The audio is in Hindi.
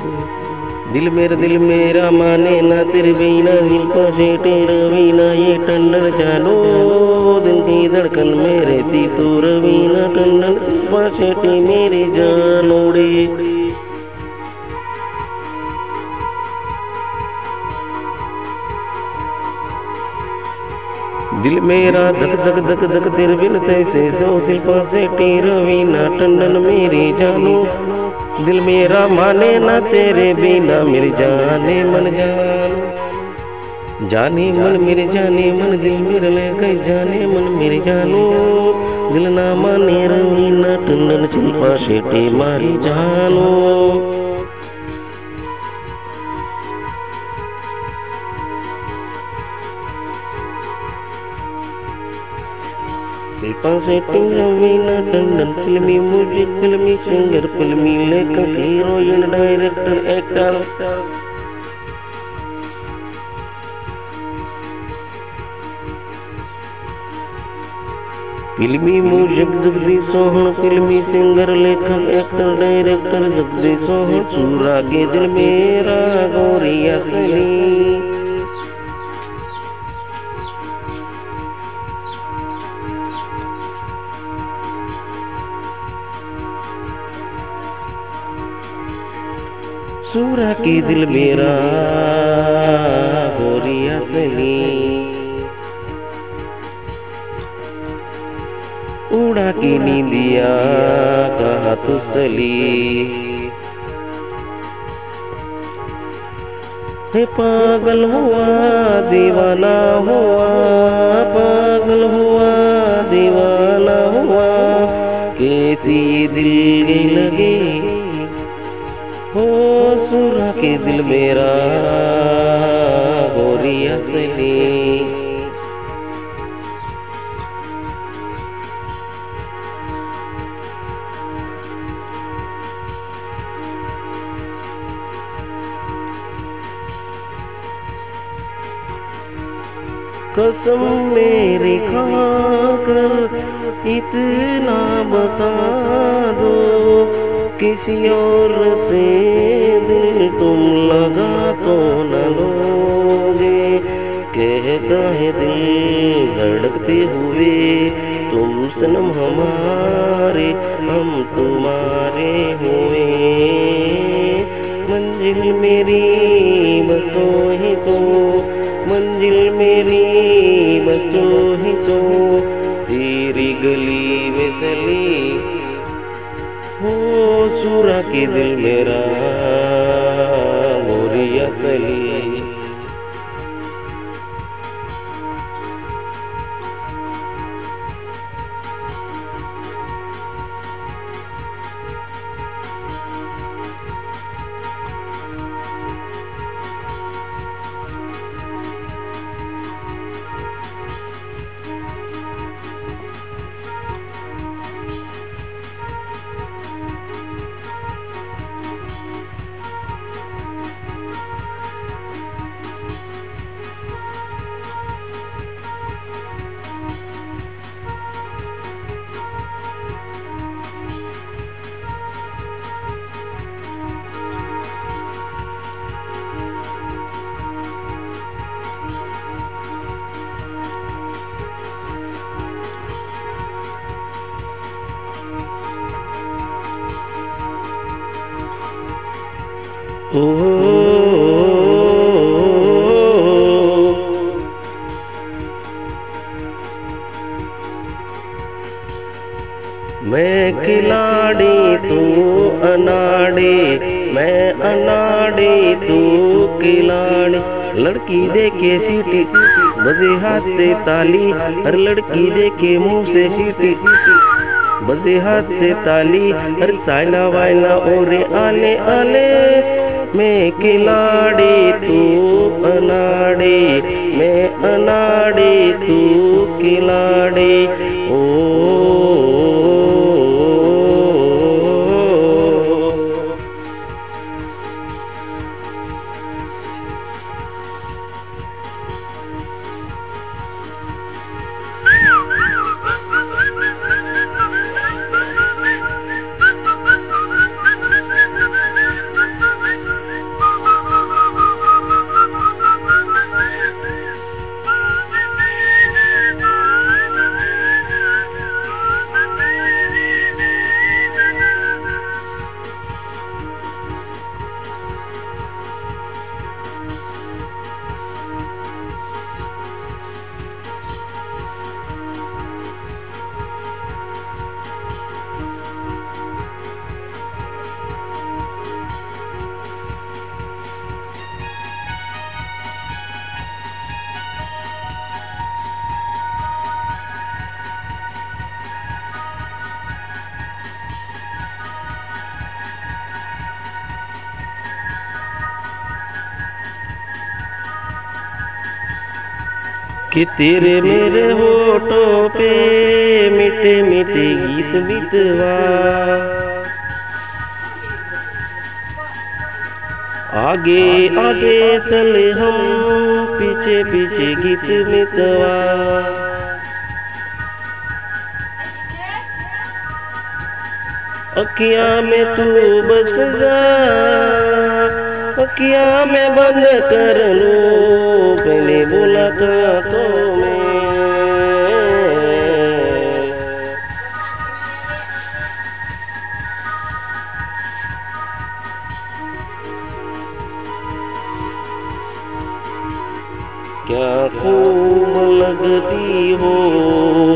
दिल मेरा माने ना तेरे बिना, दिल पासे तेरा बिना ये टंडन जानो। दिल की धड़कन में रहती तो रवीना, टंडन पासे टे मेरे जानोड़े। दिल मेरा धक धक धक धक तेरे बिन तैसे सो, शिल्पा से टेरा वीना टंडन मेरी जानो। दिल मेरा माने ना तेरे बिना, मेरी जाने मन जाने मन मेरे जाने मन, दिल मेरे ले गई जाने मन मेरे जानो। दिल ना माने रवीना टंडन, शिल्पा से टे मारी जानो। शिल्पा शेट्टी रवीना टंडन, फिल्मी म्यूजिक, फिल्मी सिंगर, फिल्मी लेखक, हीरोइन, डायरेक्टर, एक्टर। फिल्मी म्यूजिक जगदीश सोहन, फिल्मी सिंगर, लेखक, एक्टर, डायरेक्टर जगदीश सोहन। सूरा के दिल मेरा गोरी असली। सूरा के दिल मेरा गोरी असली। उड़ा की नींदिया कहा तुसली। हे पागल हुआ दीवाना हुआ, पागल हुआ दीवाना हुआ। कैसी दिल की लगी हो, सूरा के दिल मेरा गोरी असली। कसम मेरी खाकर इतना बता दो, किसी और से दिल तुम लगा तो न लोगे। कहता है दिल धड़कते हुए, तुम सनम हमारे हम तुम्हारे हुए। मंजिल मेरी बस तो ही तो, मंजिल मेरी बस तो ही तो। तेरी गली में चली हो, सूरा के दिल मेरा गोरी असली। ओ मैं खिलाड़ी तू अनाड़ी, मैं अनाड़ी तू खिलाड़ी। लड़की देखे सीटी बजे हाथ से ताली, हर लड़की देखे मुंह से सीटी बजे हाथ से ताली। हर साइला वाइला ओरे आले आले। मैं खिलाड़ी तू अनाड़ी, मैं अनाड़ी तू खिलाड़ी। ओ कि तेरे मेरे होठों पे मीठे मीठे गीत मितवा, आगे आगे चले हम पीछे पीछे गीत मितवा। अखियाँ में तू बस जा, अखियाँ में बंद कर लूं, पहले बोला था तो मैं। क्या खूब लगती हो